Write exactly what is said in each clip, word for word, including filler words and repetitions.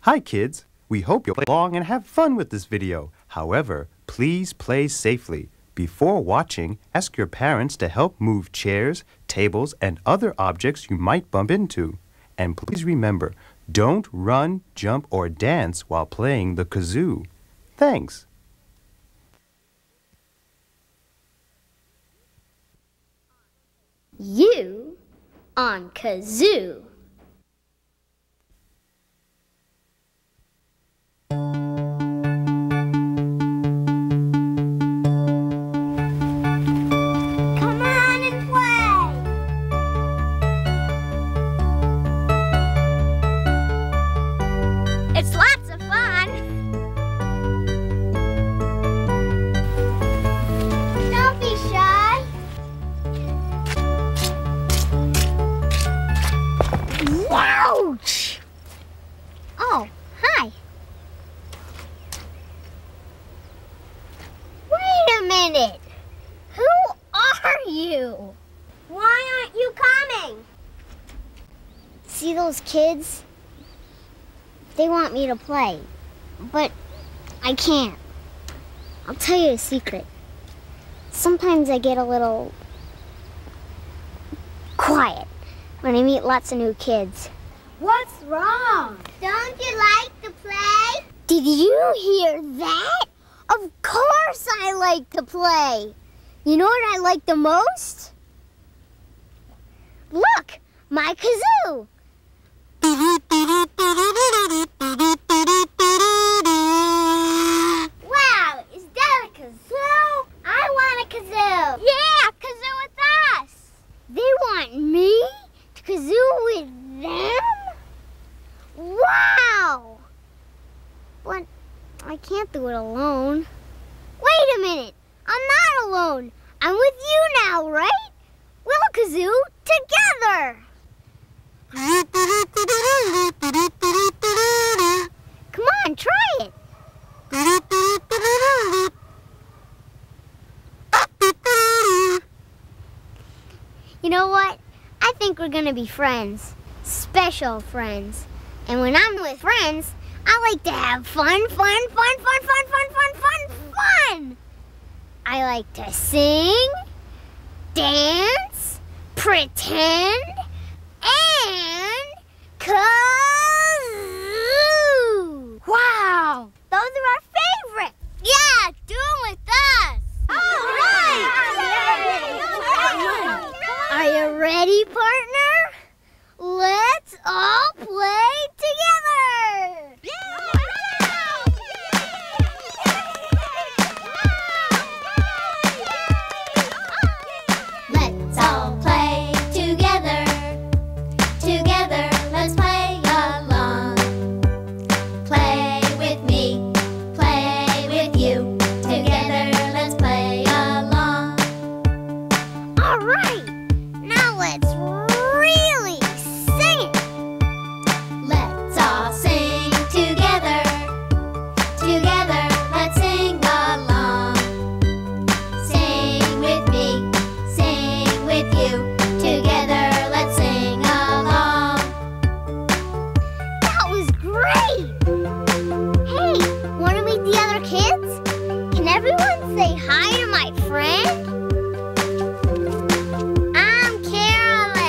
Hi kids, we hope you'll play along and have fun with this video. However, please play safely. Before watching, ask your parents to help move chairs, tables, and other objects you might bump into. And please remember, don't run, jump, or dance while playing the kazoo. Thanks. You on kazoo. It's lots of fun. Don't be shy. Ouch! Oh, hi. Wait a minute. Who are you? Why aren't you coming? See those kids? They want me to play, but I can't. I'll tell you a secret. Sometimes I get a little quiet when I meet lots of new kids. What's wrong? Don't you like to play? Did you hear that? Of course I like to play. You know what I like the most? Look, my kazoo. Wow, is that a kazoo? I want a kazoo. Yeah, kazoo with us. They want me to kazoo with them? Wow! But I can't do it alone. Wait a minute, I'm not alone. I'm with you now, right? We'll kazoo together. Come on, try it. You know what? I think we're gonna be friends. Special friends. And when I'm with friends, I like to have fun, fun, fun, fun, fun, fun, fun, fun, fun. I like to sing, dance, pretend, and kazoo. Wow, Those are our favorites. yeah, do it with us. All right. Are you ready, partner? Let's all play together. Let's all play together. Together, let's play along. Play with me, play with you. Together, let's play along. All right. Now let's really sing it. Let's all sing together. Together, let's sing along. Sing with me, sing with you. Together, let's sing along. That was great. Hey, want to meet the other kids? Can everyone say hi to my friend? I'm Caroline.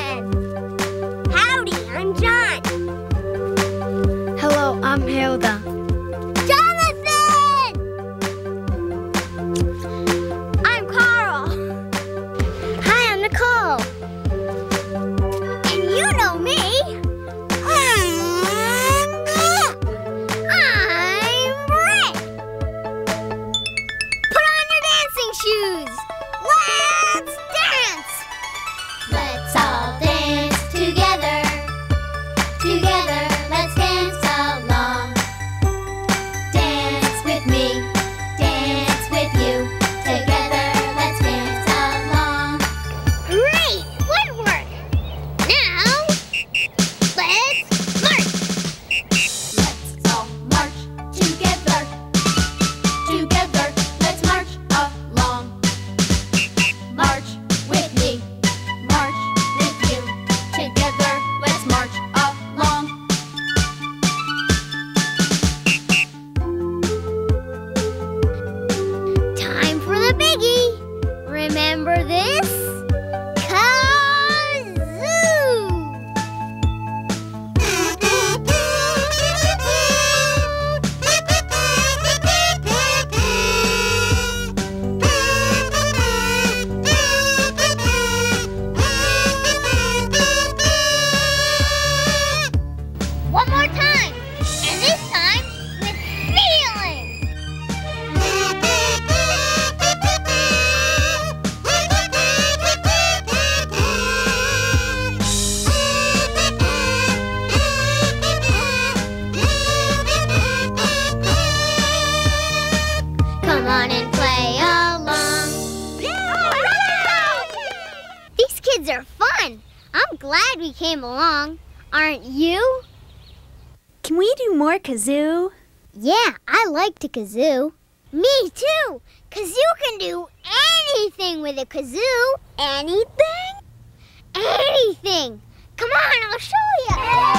I'm glad we came along. Aren't you? Can we do more kazoo? Yeah, I like to kazoo. Me too. Kazoo can do anything with a kazoo. Anything? Anything. Come on, I'll show you.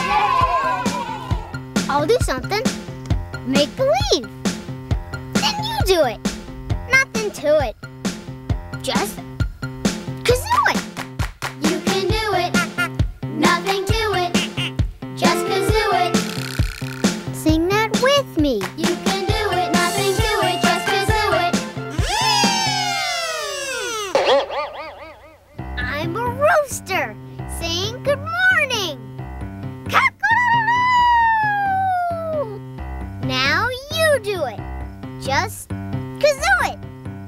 I'll do something. Make believe. Then you do it. Nothing to it. Just kazoo it. You can do it. Nothing to it. Just kazoo it. Sing that with me. You can do it. Nothing to it. Just kazoo it. I'm a rooster saying good morning. Cock-a-doodle-doo. Now you do it. Just kazoo it.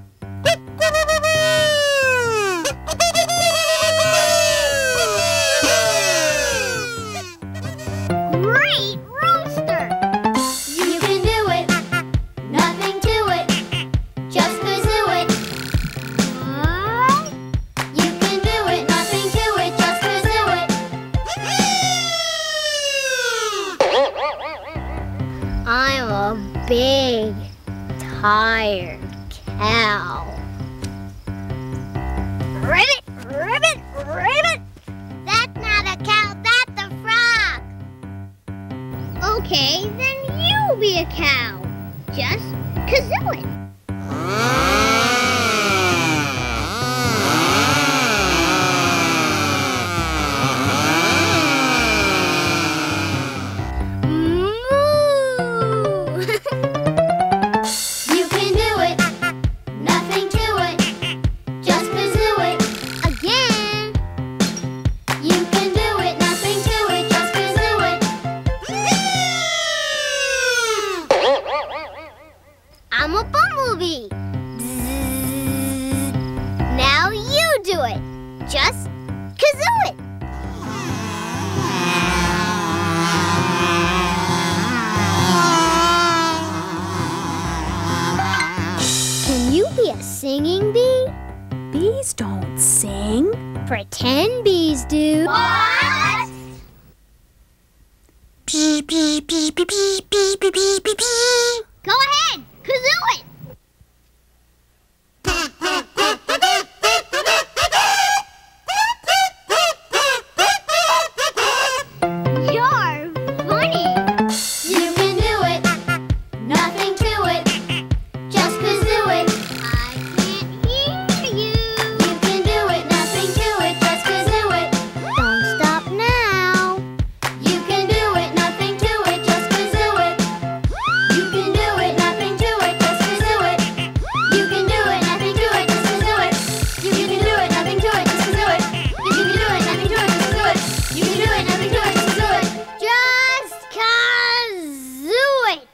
Great rooster. You can do it. Nothing to it. Just kazoo it. What? You can do it. Nothing to it. Just kazoo it. I'm a big, tired cow. Ribbit, ribbit, ribbit. That's not a cow, that's a frog. Okay, then you be a cow. Just kazoo it. Moo! You can do it. Nothing to it. Just kazoo it. Again. You can do it. Nothing to it. Just kazoo it. I'm a bumblebee. Bzzz. Now you do it. Just kazoo it. Can you be a singing bee? Bees don't sing. Pretend bees do. What? Go ahead, kazoo it. You're funny. You can do it. Nothing to it. Just kazoo it. I can't hear you. You can do it. Nothing to it. Just kazoo it. Don't stop now. You can do it. Nothing to it. Just kazoo it. You can do it. Nothing to it. Just kazoo it. You can do it. Nothing to it. Just kazoo it. You can do it. Nothing to it. Just kazoo it. You can do it. Nothing to it. Just kazoo it. You can do it. Nothing to it. Just kazoo it. Just kazoo it.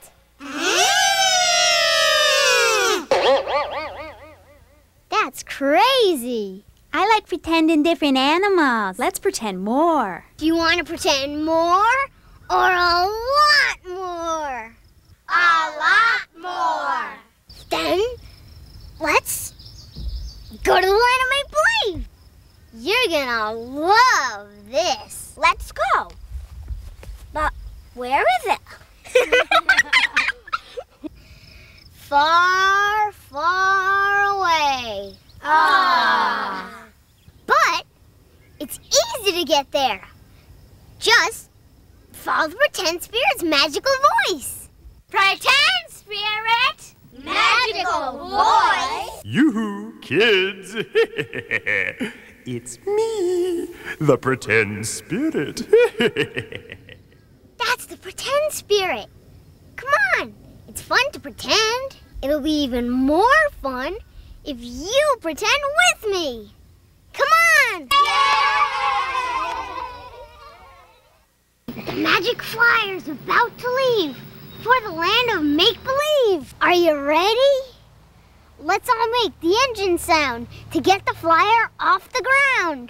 That's crazy. I like pretending different animals. Let's pretend more. Do you want to pretend more or a lot more? A lot more. Then let's go to the land of make believe. You're gonna love this. Let's go. But where is it? Far, far away. Ah. But it's easy to get there. Just follow the pretend spirit's magical voice. Pretend spirit. Magical voice. Yoo-hoo, kids! It's me, the pretend spirit. That's the pretend spirit. Come on, it's fun to pretend. It'll be even more fun if you pretend with me. Come on! The magic flyer's about to leave for the land of make-believe. Are you ready? Let's all make the engine sound to get the flyer off the ground.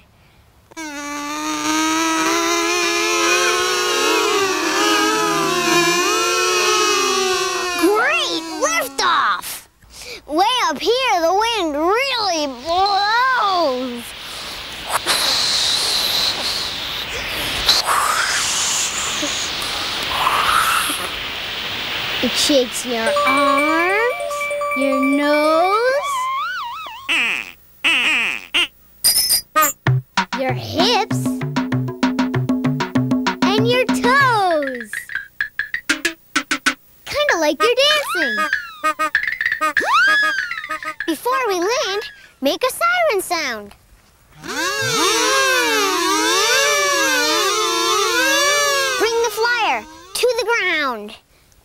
Great liftoff! Way up here, the wind really blows. It shakes your arms, your nose, your hips, and your toes. Kind of like you're dancing. Before we land, make a siren sound. Bring the flyer to the ground.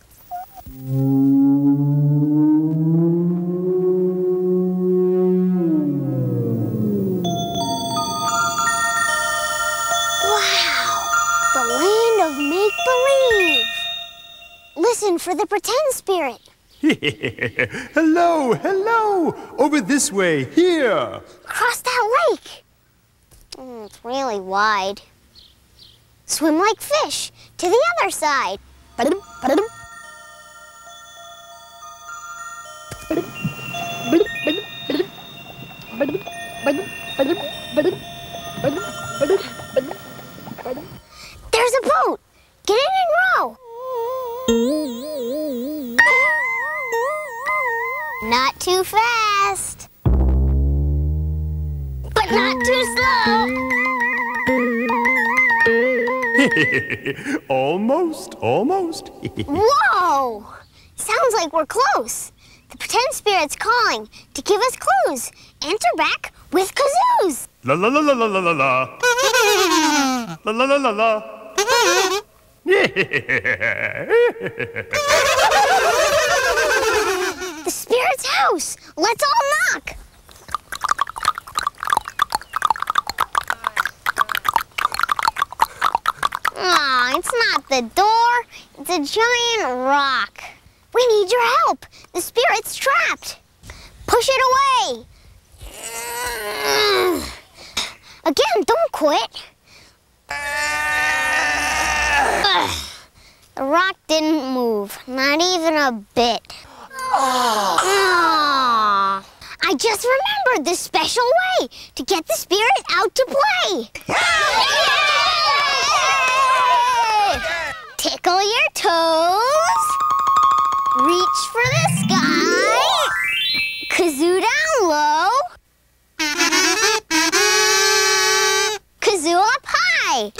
Wow! The land of make-believe. Listen for the pretend spirit. Hello, hello! Over this way, here! Across that lake. Mm, it's really wide. Swim like fish to the other side. There's a boat. Get in and row. Not too fast. But not too slow. Almost, almost. Whoa! Sounds like we're close. The pretend spirit's calling to give us clues. Answer back with kazoos. La la la la la la la la. La la la la la. The spirit's house. Let's all knock. Aw, it's not the door. It's a giant rock. We need your help. The spirit's trapped. Push it away. Again, don't quit. Ugh. The rock didn't move, not even a bit. Aww. I just remembered the special way to get the spirit out to play. Yay! Tickle your toes. Reach for the sky. Kazoo down low. Kazoo up high.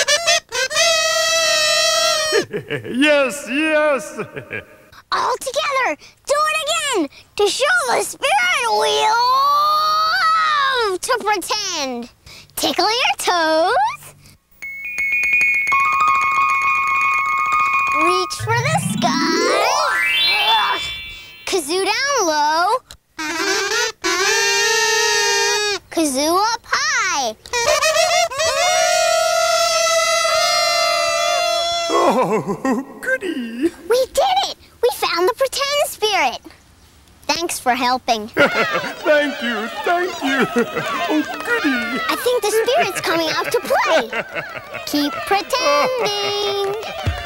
Yes, yes. All together, do it again to show the spirit we love to pretend. Tickle your toes. Reach for the sky. Kazoo down low. Kazoo up high. Oh, goody. We did it! We found the pretend spirit. Thanks for helping. Thank you, thank you. Oh, goody. I think the spirit's coming out to play. Keep pretending.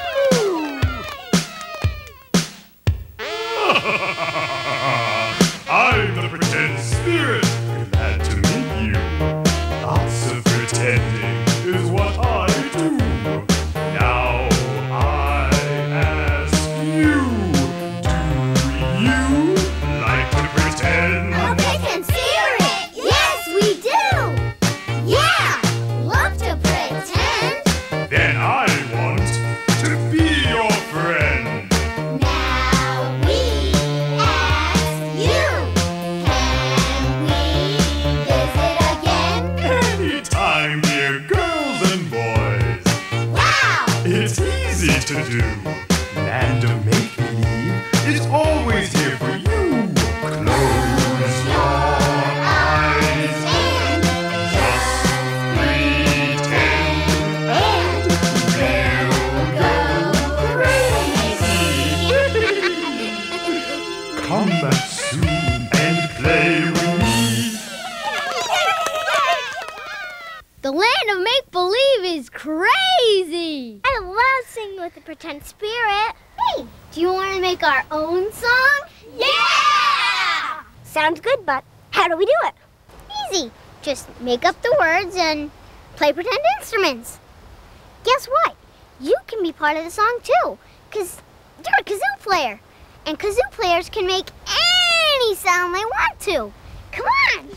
I'm the pretend spirit. Glad to meet you. Lots of pretending is what I do. Now I ask you, do you like to pretend? A pretend spirit! Yes, we do! Yeah! Love to pretend! Then I want to be your friend. Now we ask you, can we visit again? Anytime, dear girls and boys. Wow! It's easy to do. Land of make-believe is always here for you. Close your eyes And, just pretend. and we'll go crazy! Come back soon and play with me. The land of make-believe is crazy. I love singing with the pretend spirit. Hey, do you want to make our own song? Yeah! Sounds good, but how do we do it? Easy. Just make up the words and play pretend instruments. Guess what? You can be part of the song too, because you're a kazoo player. And kazoo players can make any sound they want to. Come on!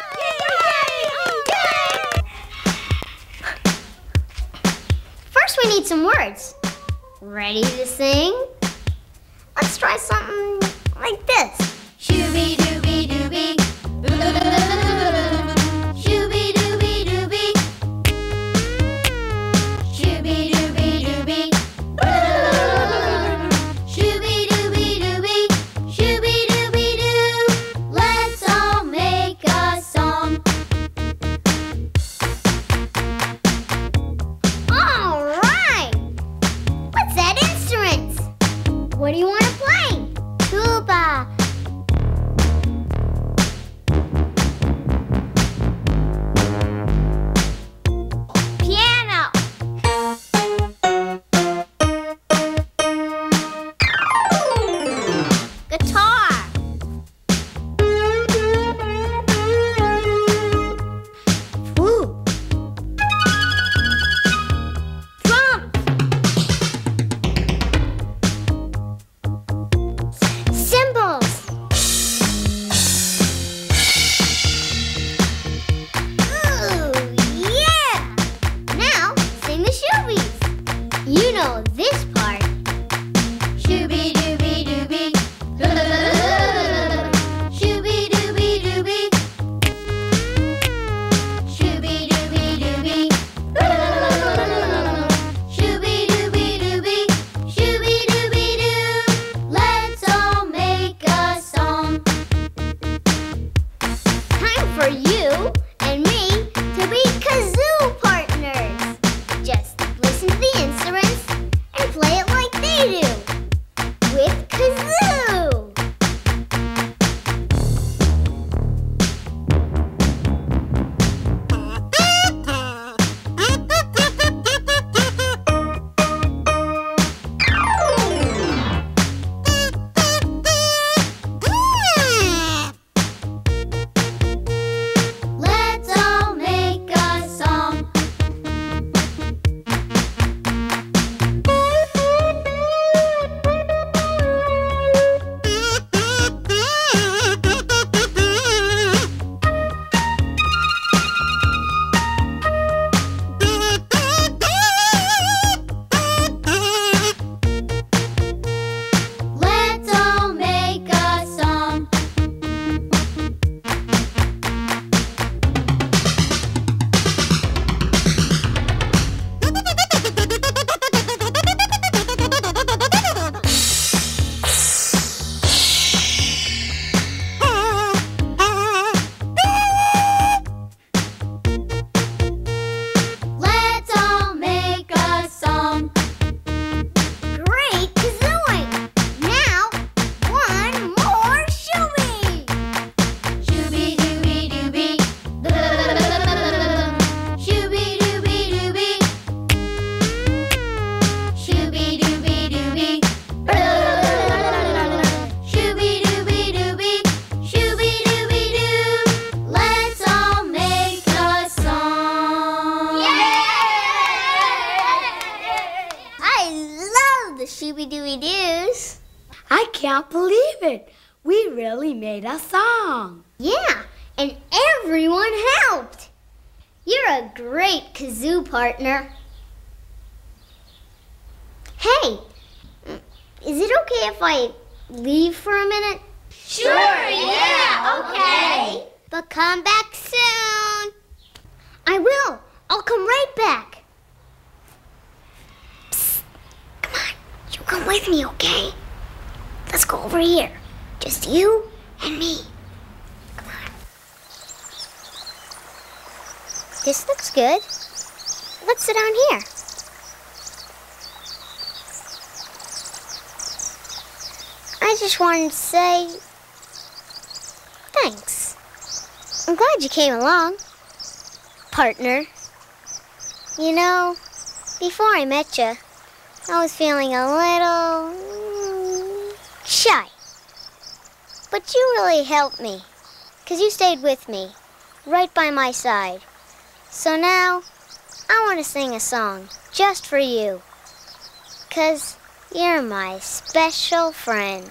First, we need some words. Ready to sing? Let's try something like this. Shooby dooby dooby. Shooby dooby dooby. Shooby dooby dooby. Shooby dooby dooby. Shooby dooby doo. Let's all make a song. All right! What's that instrument? What do you want to play? Tuba. Piano. Guitar. Flute. Drum. Cymbals. Ooh, yeah! Now, sing the shoobies. You know this part. Shooby dooby dooby. Shooby dooby dooby. Shooby dooby dooby. Shooby dooby dooby. Shooby dooby doo. Let's all make a song. Time for you and me to be kazoo partners. Just listen to the instruments and play it like they do. With kazoo. Let's all make a song. Let's all make a song. Let's all make a song. Great kazooing. Now, one more shooby. Shooby dooby dooby. Shooby dooby dooby. Shooby dooby dooby. Shooby dooby dooby. Shooby dooby doo. Let's all make a song. I love the shooby dooby doos. I can't believe it. We really made a song. Yeah, and everyone helped. You're a great kazoo partner. Hey, is it okay if I leave for a minute? Sure, yeah, okay. But come back soon. I will. I'll come right back. Psst. Come on. You come with me, okay? Let's go over here. Just you and me. Come on. This looks good. Let's sit down here. I just wanted to say thanks. I'm glad you came along, partner. You know, before I met you, I was feeling a little mm, shy. But you really helped me, because you stayed with me, right by my side. So now, I want to sing a song just for you. Because You're my special friend.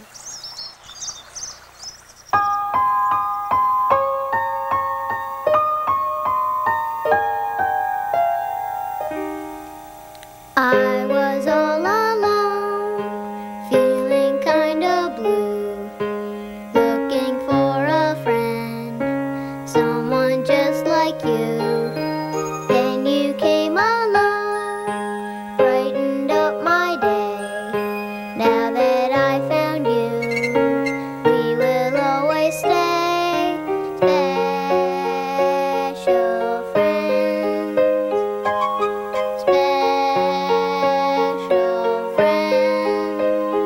I was all alone, feeling kinda blue, looking for a friend, someone just like you. Then you came along, brightened up my day. Now that I found you, we will always stay special friends. Special friends.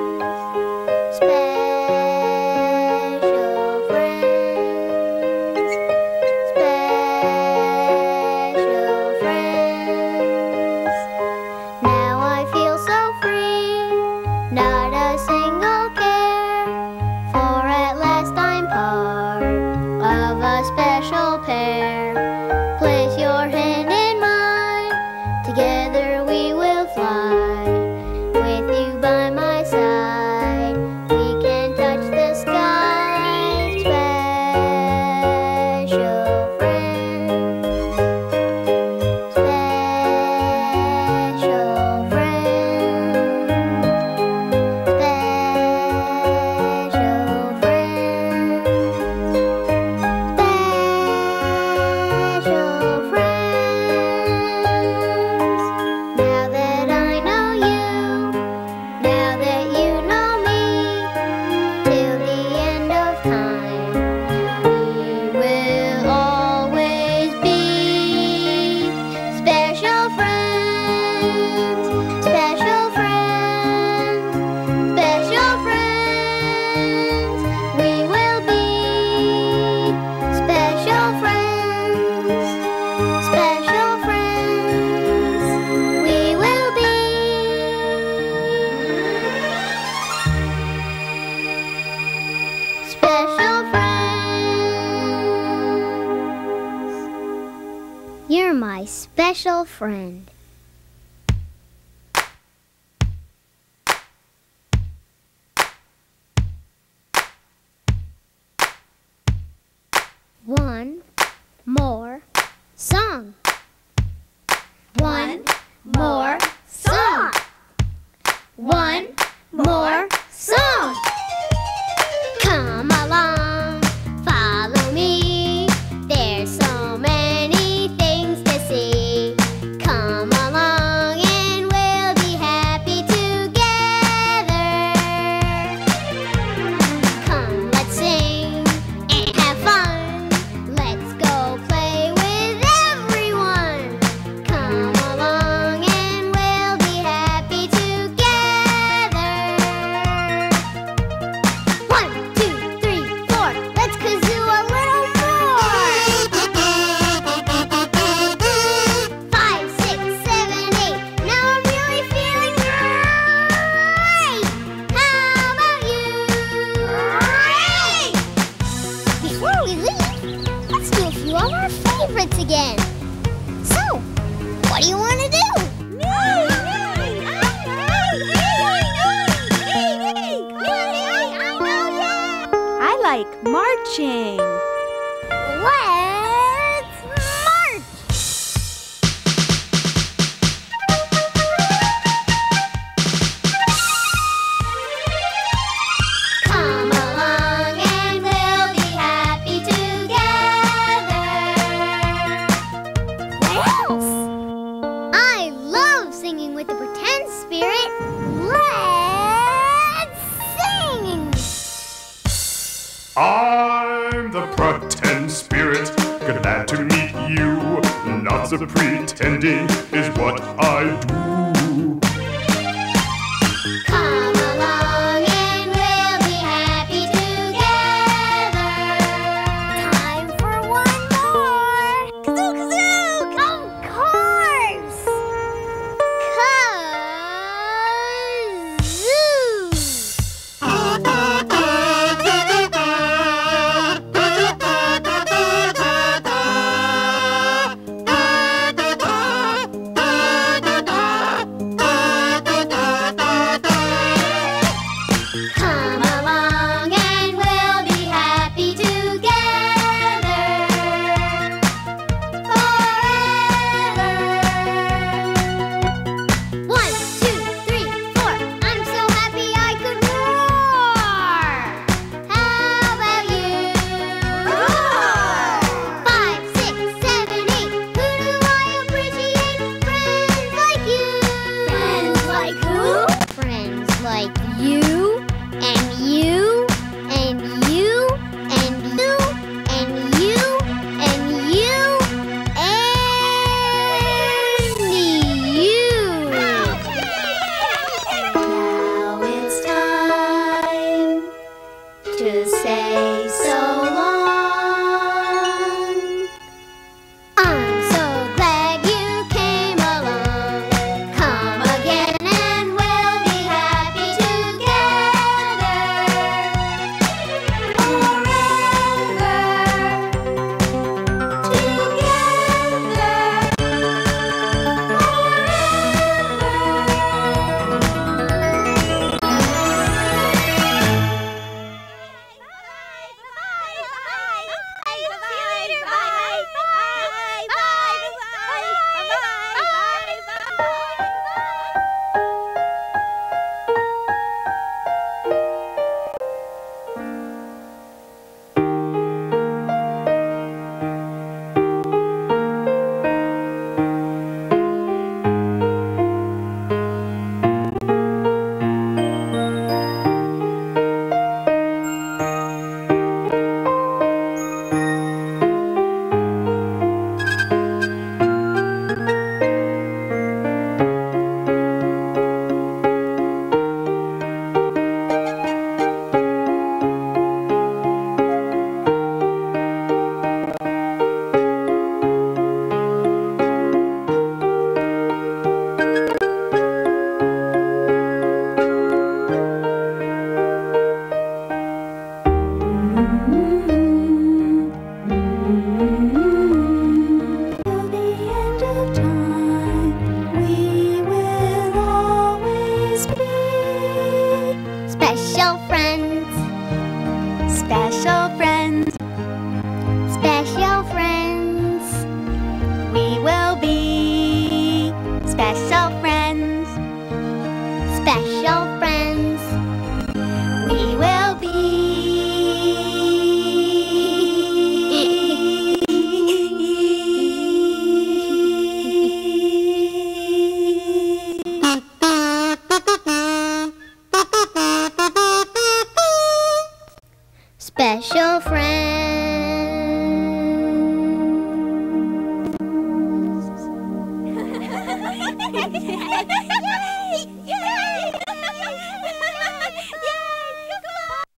Special friends. Special friends. Now I feel so free, not a single care, for at last I'm part of a special pair. Place your hand in mine, together we will fly. With you by my side, we can touch the sky. Special friends. Special friends. Special friends. Special friends. Now that I know you, now that you know me, till the end of time, we will always be special friends, special friends, special friends. We will be special friends, special friends. We will be special friends. You're my special friend. One more song. One more song. One more song. Come along, follow me. There's so many things to see. Come along and we'll be happy together. Come, let's sing and have fun. Let's go play with everyone. Come along and we'll be happy together. One, two, three, four. Let's kazoo a little more. Five, six, seven, eight. Now I'm really feeling great. How about you? Great. Before we leave, let's do a few of our favorites again. So, what do you want to do? I like marching. Let's march! Come along and we'll be happy together. What else? I love singing with the pretend spirit. Let's sing! I'm the pretend spirit, good glad to meet you. Lots of pretending is what I do. Come along and we'll be happy together. Time for one more. Kazoo, kazoo! Of course! Kazoo! Special friends. Special friends. We will be. Special friends.